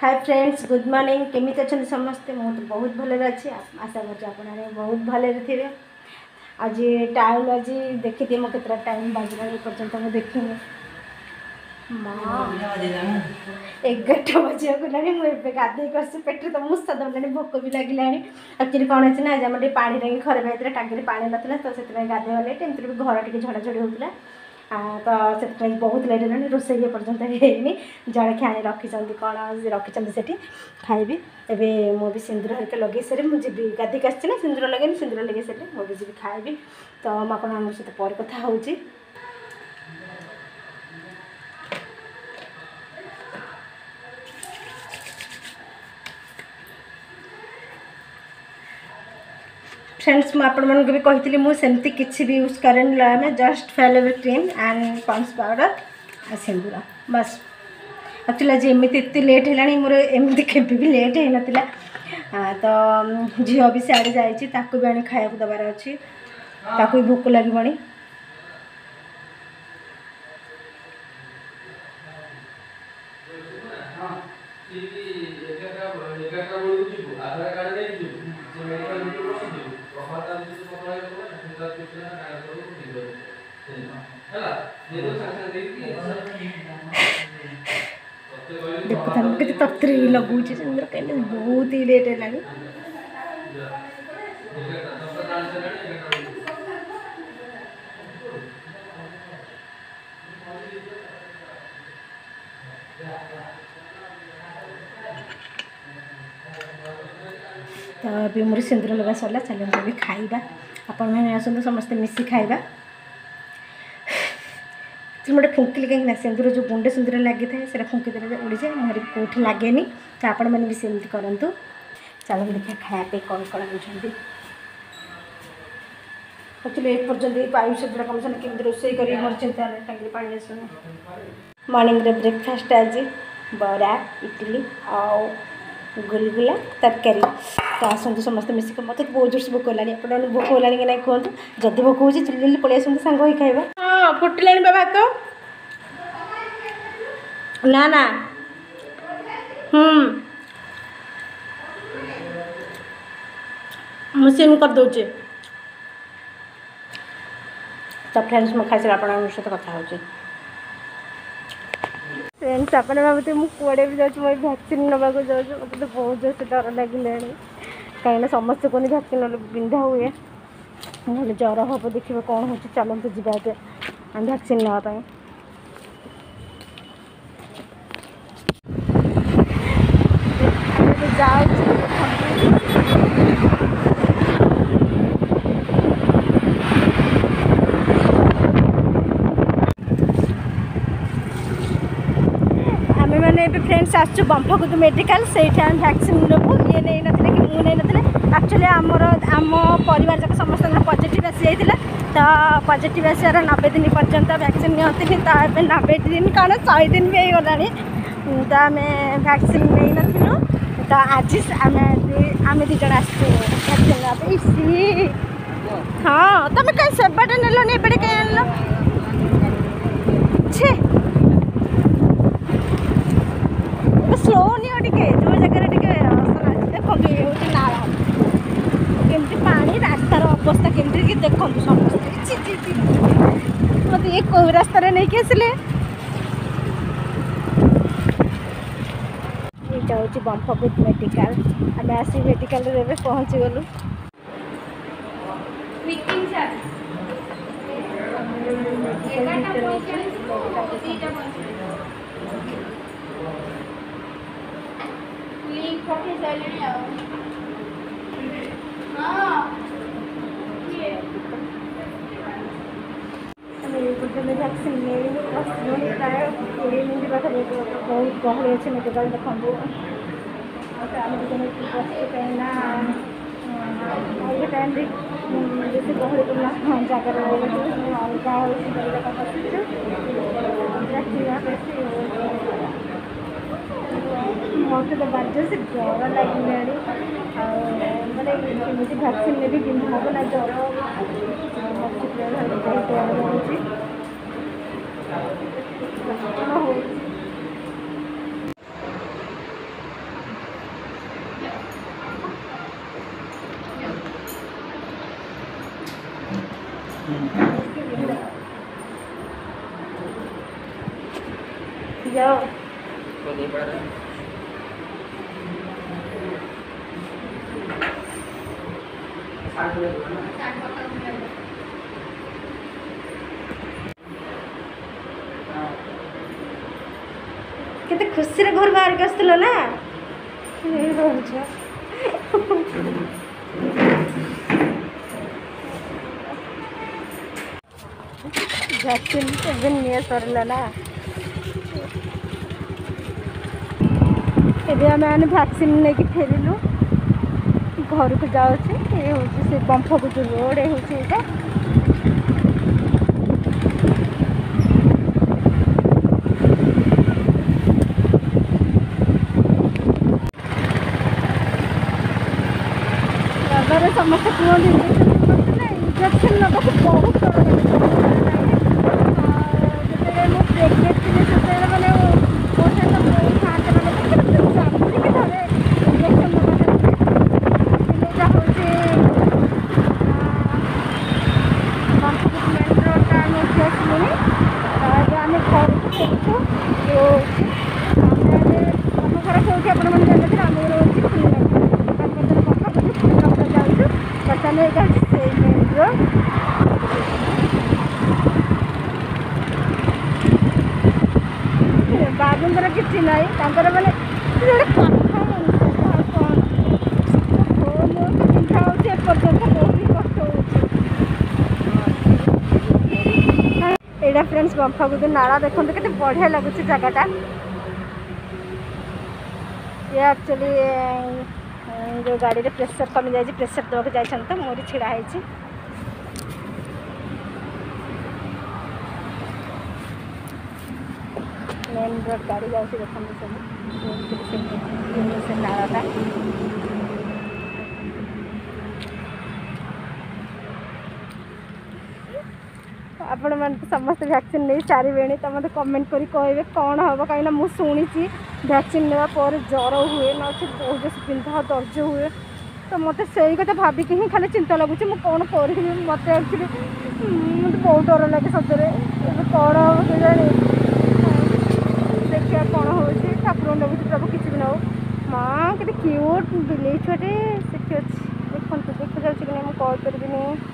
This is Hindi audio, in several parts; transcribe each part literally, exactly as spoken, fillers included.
Hi friends, good morning. केमी अच्छा समस्ते? मुझे तो बहुत भले अच्छी, आशा कर बहुत भले थे। आज टाइम आज देखी थी मुझे केतटा टाइम बाजला पर्यटन मुझे देखी एगारटा बजा गलानी मुझे गाधे कर पेट तो मुसा दौलानी भोक भी लगे। एक्चुअली कौन अच्छे ना आज आम पानी टांगी खराब होता है, टांगी पानी ना तो से गाधे गले एमती भी घर टे झड़ाझड़ी होता तो से बहुत लेट है। रोसे पर्यटन है जड़े आनी रखी कौन रखी से खाइबी। एवं मुझे सिंदूर हरिका लगे सारे मुझे गाधिक आसी सिंदूर लगे सिंदूर लगे सारे मुझे जी खाइबी। तो मुझे सहित पर कथा हो फ्रेंड्स मुझे भी कही मुझे किसी भी यूज करें just fair cream and Pond's powder आ सिंदूर बस। एक्चुअली आज एमती एत लेट है मोर एमती के भी लेट हो ना तो झील भी सियाड़े जाइए भी आनी खाया दबार अच्छी भी भोक लगे। देखो के तत्री लगुच कहीं बहुत ही लेट है। तो अभी मोर सिंदूर लगा सरला, चलो अभी खाइबा। आपण मैंने आसतु समस्ते मिसी खाइबा। मोटे फुंकिले कहीं सिंदूर जो गुंडे सिंदूर लगी था से फुंकीदे उड़ी जाए मोहर कौट लगे तो आपण मैंने भी सेमती करूँ। चलो देखिए खायापी कौन कौन बुझे। एक्चुअली ए पर्यटन पाइप से कम से कम रोसे कर मोर चिंता टांगी पानी आस। मॉर्निंग रे ब्रेकफास्ट आज बरा इडली आउ गुलगुला तरकारी। तो आसतु समस्त मिसिक मत तो बहुत जोर से भोक होगा। आप भोक होगा कि ना कहतु, जदि भोक हो जल्दी पलि आसतु सांग हो खाइबा। हाँ फुटिलानी बाबा तो ना ना हम्म मुझे कर दूचे। तो फ्रेंड्स मुझे खाई सारे सहित कथा हो फ्रेंड्स आप भावते मुझे कड़े भी जाऊँ मुझे भैक्सीन नवाक जाऊँ मतलब तो बहुत जोर से डर लगे कहीं समस्त को भैक्सीन बिंधा हुए ना ज्वर हम देखिए कौन हो। चलते जावा भैक्सीन नापी फ्रेंड्स आसु बाम्फाकुद मेडिकल से भैक्सीन नबू ये नहीं नथिले कि मु नहीं नथिले। एक्चुअली आमर आम परिवार जाक समस्त पॉजिटिव आसी जाइए तो पॉजिटिव आसार नब्बे दिन पर्यंत भैक्सीन नियंती तो नब्बे दिन कौन शहे दिन भी हो गलानी तो आम भैक्सीन नहीं नथिलु। तो आज आम आम दी जन भैक्सीन हाँ तुम कहीं सेबाटे नेल एबे कहीं आनल छे स्लो नहीं टे जो जगह देखो ये हूँ नाला केमती पानी रास्तार अवस्था केमती देखो समस्त मत ये कौ रास्त नहीं कि आसिले ये हूँ बाम्फाकुद मेडिकल। आम आसी मेडिकल रे पहुँची गलु। भैक्सीन नहीं प्राय कोड़े मिनट पाखे बहुत गहली अच्छे मेडिकल देखूँ कहीं टाइम बेस गहली पड़ा जगार मत तो बाजो से ज्वर लगे मैंने भैक्सीन ने भी बिंधा हम ना ज्वर बहुत डर लगे। जाओ केते खुशी रे घर बाहर के आसलो ना वैक्सीन एवं नहीं सरला ना एबे आम मैंने वैक्सीन लेके फेरिलु घर को जाऊँ ये हूँ से बम्फकुद रोड ये हूँ समस्त कहते इंजेक्शन नवा बहुत डर लगे प्रेगनेट थी से मैंने मो सहित बहुत खाते मैंने चाहूरी कि थे इंजेक्शन नवा हूँ मेन रोडा आम उठी आसलुनि आम घर को देखु आम घर कौटी आप जानते आम घर बाबूर किसी ना मैंने चिंता होपर्यंत बहुत कष्ट होगा फ्रेंड्स बम्फाकुद नाला देखो के बढ़िया लगुच जगटा ये एक्चुअली जो गाड़ी में प्रेसर कमी जाए प्रेसर देवाक जाइए तो मोरी छिड़ा है मेन रोड गाड़ी जाऊँगी देखते सब से नालाटा आपण मैंने समस्त वैक्सीन नहीं सारे तो मतलब कमेंट करी कहे कौन हम कहीं मुझे शुणी वैक्सीन नेवा पर ज्वर हुए ना बहुत पिंधा दर्ज हुए तो मत से कथा भाविक ही खाली चिंता लगुच मुझे कौन करी मत एक्चुअली मत बहुत डर लगे सतरे कौन हम जानी देखिए कौन हो ठाकुर लगुच प्रभु किसी भी ना हो माँ के क्यूट बिले छुटे से देखो देखा जाऊँगी कि नहीं मुझे कहीपरि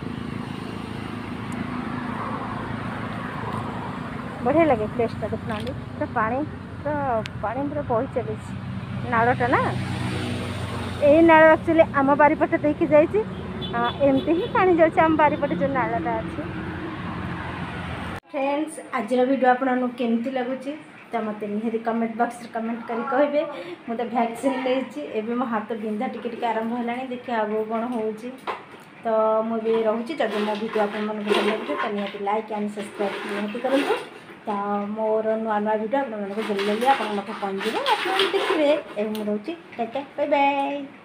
बढ़िया लगे प्लेसटा देखना पूरा पानी पूरा पानी पूरा बही चली नाड़टा ना यही नाड़ एक्चुअली आम बारीपटे देखी जाइए एमती ही पानी जाऊँगी आम बारीपटे जो नालाटा अच्छी फ्रेंड्स आज वीडियो आपको केमती लगुच तो मत निहरी कमेंट बॉक्स कमेंट करी कहे मुझे वैक्सीन लेबे मो हाथ बिंधा टिके आरंभ है देखिए आगो कौन हो तो मुझे रोचे जब मो वीडियो आप भल लगे तो निहती लाइक एंड सब्सक्राइब निहती करूँ तो मोर नुआ नुआ वीडियो आप जल्दी आप मत पहुँचे आप देखिए रोचे टाटा बाय बाय।